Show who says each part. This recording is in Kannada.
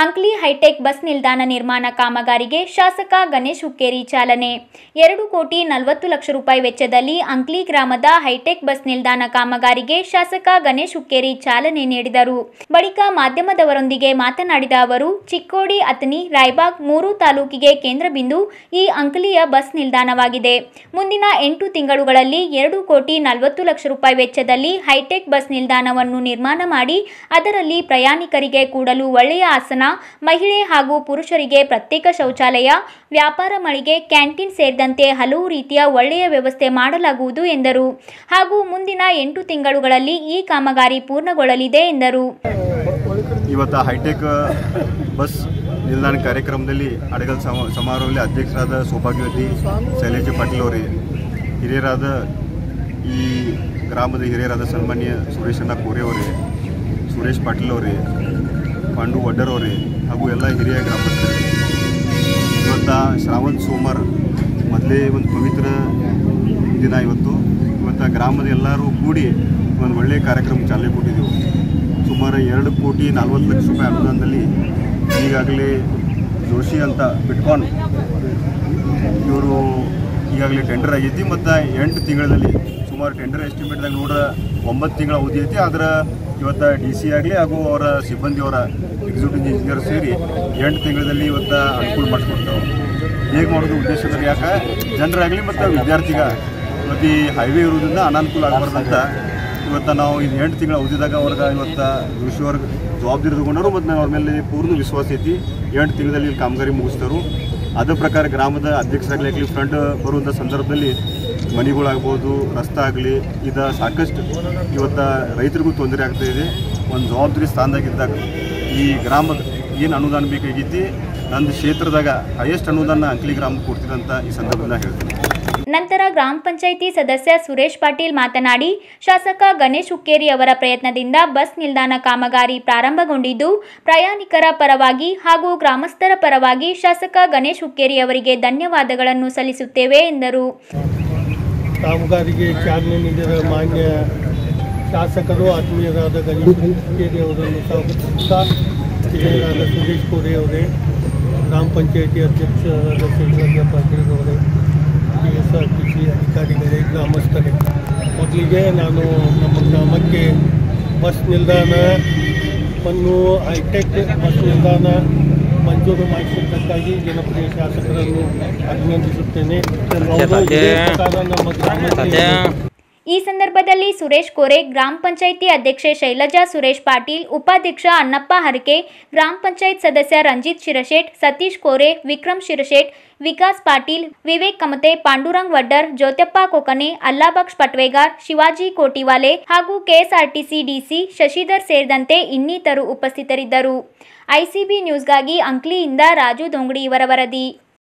Speaker 1: ಅಂಕ್ಲಿ ಹೈಟೆಕ್ ಬಸ್ ನಿಲ್ದಾಣ ನಿರ್ಮಾಣ ಕಾಮಗಾರಿಗೆ ಶಾಸಕ ಗಣೇಶ್ ಹುಕ್ಕೇರಿ ಚಾಲನೆ. 2,40,00,000 ರೂಪಾಯಿ ವೆಚ್ಚದಲ್ಲಿ ಅಂಕ್ಲಿ ಗ್ರಾಮದ ಹೈಟೆಕ್ ಬಸ್ ನಿಲ್ದಾಣ ಕಾಮಗಾರಿಗೆ ಶಾಸಕ ಗಣೇಶ್ ಹುಕ್ಕೇರಿ ಚಾಲನೆ ನೀಡಿದರು. ಬಳಿಕ ಮಾಧ್ಯಮದವರೊಂದಿಗೆ ಮಾತನಾಡಿದ ಅವರು, ಚಿಕ್ಕೋಡಿ, ಅತನಿ, ರಾಯಬಾಗ್ 3 ತಾಲೂಕಿಗೆ ಕೇಂದ್ರ ಬಿಂದು ಈ ಅಂಕ್ಲಿಯ ಬಸ್ ನಿಲ್ದಾಣವಾಗಿದೆ. ಮುಂದಿನ 8 ತಿಂಗಳುಗಳಲ್ಲಿ 2,40,00,000 ರೂಪಾಯಿ ವೆಚ್ಚದಲ್ಲಿ ಹೈಟೆಕ್ ಬಸ್ ನಿಲ್ದಾಣವನ್ನು ನಿರ್ಮಾಣ ಮಾಡಿ ಅದರಲ್ಲಿ ಪ್ರಯಾಣಿಕರಿಗೆ ಕೂಡಲು ಒಳ್ಳೆಯ ಆಸನ, ಮಹಿಳೆ ಹಾಗೂ ಪುರುಷರಿಗೆ ಪ್ರತ್ಯೇಕ ಶೌಚಾಲಯ, ವ್ಯಾಪಾರ ಮಳಿಗೆ, ಕ್ಯಾಂಟೀನ್ ಸೇರಿದಂತೆ ಹಲವು ರೀತಿಯ ಒಳ್ಳೆಯ ವ್ಯವಸ್ಥೆ ಮಾಡಲಾಗುವುದು ಎಂದರು. ಹಾಗೂ ಮುಂದಿನ 8 ತಿಂಗಳುಗಳಲ್ಲಿ ಈ ಕಾಮಗಾರಿ ಪೂರ್ಣಗೊಳ್ಳಲಿದೆ ಎಂದರು.
Speaker 2: ಇವತ್ತು ಹೈಟೆಕ್ ಬಸ್ ನಿಲ್ದಾಣ ಕಾರ್ಯಕ್ರಮದಲ್ಲಿ ಅಡಗಲ್ ಸಮಾರೋಹದಲ್ಲಿ ಅಧ್ಯಕ್ಷರಾದ ಸೌಭಾಗ್ಯವತಿ ಶೈಲೇಜ ಪಾಟೀಲ್ ಅವರೇ, ಹಿರಿಯರಾದ ಈ ಗ್ರಾಮದ ಹಿರಿಯರಾದ ಸನ್ಮಾನ್ಯ ಸುರೇಶಣ್ಣ ಕೋರೆ ಅವರೇ, ಸುರೇಶ್ ಪಾಟೀಲ್ ಅವರೇ, ಪಾಂಡು ವಡ್ಡರ್ ಅವರೇ ಹಾಗೂ ಎಲ್ಲ ಹಿರಿಯ ಗ್ರಾಮಸ್ಥರಿಗೆ ಇವತ್ತು ಶ್ರಾವಣ ಸೋಮವಾರ ಮೊದಲೇ ಒಂದು ಪವಿತ್ರ ದಿನ. ಇವತ್ತು ಗ್ರಾಮದ ಎಲ್ಲರೂ ಕೂಡಿ ಒಂದು ಒಳ್ಳೆಯ ಕಾರ್ಯಕ್ರಮ ಚಾಲನೆ ಕೊಟ್ಟಿದ್ದೆವು. ಸುಮಾರು 2,40,00,000 ರೂಪಾಯಿ ಅನುದಾನದಲ್ಲಿ ಈಗಾಗಲೇ ಜೋಶಿ ಅಂತ ಬಿಟ್ಕಾನ್ ಇವರು ಈಗಾಗಲೇ ಟೆಂಡರ್ ಆಗೈತಿ ಮತ್ತು 8 ತಿಂಗಳಲ್ಲಿ ಸುಮಾರು ಟೆಂಡರ್ ಎಸ್ಟಿಮೇಟ್ದಾಗ 9 ತಿಂಗಳ ಅವಧಿ ಐತಿ. ಆದರೆ ಇವತ್ತು DC ಆಗಲಿ ಹಾಗೂ ಅವರ ಸಿಬ್ಬಂದಿಯವರ ಎಕ್ಸಿಕ್ಯೂಟಿವ್ ಇಂಜಿನಿಯರ್ ಸೇರಿ 8 ತಿಂಗಳಲ್ಲಿ ಇವತ್ತು ಅನುಕೂಲ ಮಾಡಿಸ್ಕೊಡ್ತಾವೆ. ಹೇಗೆ ಮಾಡೋದು ಉದ್ದೇಶದಲ್ಲಿ ಯಾಕೆ ಜನರಾಗಲಿ ಮತ್ತು ವಿದ್ಯಾರ್ಥಿಗ ಮತ್ತು ಈ ಹೈವೇ ಇರೋದ್ರಿಂದ ಅನಾನುಕೂಲ ಆಗಬಾರ್ದಂತ ಇವತ್ತು ನಾವು ಇದು 8 ತಿಂಗಳ ಅವಧಿದಾಗ ಅವ್ರಿಗೆ ಇವತ್ತು ಕೃಷಿಯವ್ರಿಗೆ ಜವಾಬ್ದಾರಿ ತಗೊಂಡರು ಮತ್ತು ನಾವು ಅವ್ರ ಮೇಲೆ ಪೂರ್ಣ ವಿಶ್ವಾಸ ಐತಿ. 8 ತಿಂಗಳಲ್ಲಿ ಇಲ್ಲಿ ಕಾಮಗಾರಿ ಮುಗಿಸ್ತಾರೆ. ಅದೇ ಪ್ರಕಾರ ಗ್ರಾಮದ ಅಧ್ಯಕ್ಷರಾಗಲಿ ಫ್ರಂಟ್ ಬರುವಂಥ ಸಂದರ್ಭದಲ್ಲಿ ಮನೆಗಳಾಗ್ಬೋದು, ರಸ್ತೆ ಆಗಲಿ, ಇದು ಸಾಕಷ್ಟು ಇವತ್ತು ರೈತರಿಗೂ ತೊಂದರೆ ಆಗ್ತಾಯಿದೆ. ಒಂದು ಜವಾಬ್ದಾರಿ ಸ್ಥಾನದಾಗಿದ್ದಾಗ ಈ ಗ್ರಾಮದ ಏನು ಅನುದಾನ ಬೇಕಾಗೈತಿ, ನನ್ನ ಕ್ಷೇತ್ರದಾಗ ಹೈಯೆಸ್ಟ್ ಅನುದಾನ ಅಂಕ್ಲಿ ಗ್ರಾಮಕ್ಕೆ ಕೊಡ್ತೀರಂತ ಈ ಸಂದರ್ಭದಲ್ಲಿ ಹೇಳ್ತೀನಿ.
Speaker 1: ನಂತರ ಗ್ರಾಮ ಪಂಚಾಯಿತಿ ಸದಸ್ಯ ಸುರೇಶ್ ಪಾಟೀಲ್ ಮಾತನಾಡಿ, ಶಾಸಕ ಗಣೇಶ್ ಹುಕ್ಕೇರಿ ಅವರ ಪ್ರಯತ್ನದಿಂದ ಬಸ್ ನಿಲ್ದಾಣ ಕಾಮಗಾರಿ ಪ್ರಾರಂಭಗೊಂಡಿದ್ದು, ಪ್ರಯಾಣಿಕರ ಪರವಾಗಿ ಹಾಗೂ ಗ್ರಾಮಸ್ಥರ ಪರವಾಗಿ ಶಾಸಕ ಗಣೇಶ್ ಹುಕ್ಕೇರಿ ಅವರಿಗೆ ಧನ್ಯವಾದಗಳನ್ನು ಸಲ್ಲಿಸುತ್ತೇವೆ ಎಂದರು.
Speaker 3: ಕಾಮಗಾರಿಗೆ ಚಾಲನೆ ನೀಡಿದ ಮಾನ್ಯ ಶಾಸಕರು ಆತ್ಮೀಯರಾದ ಗಣೇಶ್ ಹುಕ್ಕೇರಿ ಅವರನ್ನು ಸ್ವಾಗತಿಸುತ್ತಾ, ಹಿರಿಯರಾದ ಸುರೇಶ್ ಕೋರೆ ಅವರೇ, ಗ್ರಾಮ ಪಂಚಾಯಿತಿ ಅಧ್ಯಕ್ಷರಾದ ಶೈಲಜಾ ಪಾಟೀಲ್ ಅವರೇ, PSRTC ಅಧಿಕಾರಿಗಳೇ, ಗ್ರಾಮಸ್ಥರೇ, ಮೊದಲಿಗೆ ನಾನು ನಮ್ಮ ಗ್ರಾಮಕ್ಕೆ ಬಸ್ ನಿಲ್ದಾಣವನ್ನು ಹೈಟೆಕ್ ಬಸ್ ನಿಲ್ದಾಣ ಮಂಜೂರು ಮಾಡಿಸಿದ್ದಕ್ಕಾಗಿ ಜನಪ್ರಿಯ ಶಾಸಕರನ್ನು ಅಭಿನಂದಿಸುತ್ತೇನೆ. ನಮ್ಮ ಗ್ರಾಮಕ್ಕೆ
Speaker 1: ಈ ಸಂದರ್ಭದಲ್ಲಿ ಸುರೇಶ್ ಕೋರೆ, ಗ್ರಾಮ ಪಂಚಾಯಿತಿ ಅಧ್ಯಕ್ಷೆ ಶೈಲಜಾ ಸುರೇಶ್ ಪಾಟೀಲ್, ಉಪಾಧ್ಯಕ್ಷ ಅನ್ನಪ್ಪ ಹರಕೆ, ಗ್ರಾಮ ಪಂಚಾಯತ್ ಸದಸ್ಯ ರಂಜಿತ್ ಶಿರಶೇಟ್, ಸತೀಶ್ ಕೋರೆ, ವಿಕ್ರಮ್ ಶಿರಶೇಟ್, ವಿಕಾಸ್ ಪಾಟೀಲ್, ವಿವೇಕ್ ಕಮತೆ, ಪಾಂಡುರಂಗ್ ವಡ್ಡರ್, ಜ್ಯೋತ್ಯಪ್ಪ ಕೊಕನೆ, ಅಲ್ಲಾಬಕ್ಷ್ ಪಟ್ವೇಗಾರ್, ಶಿವಾಜಿ ಕೋಟಿವಾಲೆ ಹಾಗೂ KSRTC DC ಶಶಿಧರ್ ಸೇರಿದಂತೆ ಇನ್ನಿತರು ಉಪಸ್ಥಿತರಿದ್ದರು. ICB ನ್ಯೂಸ್ಗಾಗಿ ಅಂಕ್ಲಿಯಿಂದ ರಾಜು ದೊಂಗಡಿ ಇವರ ವರದಿ.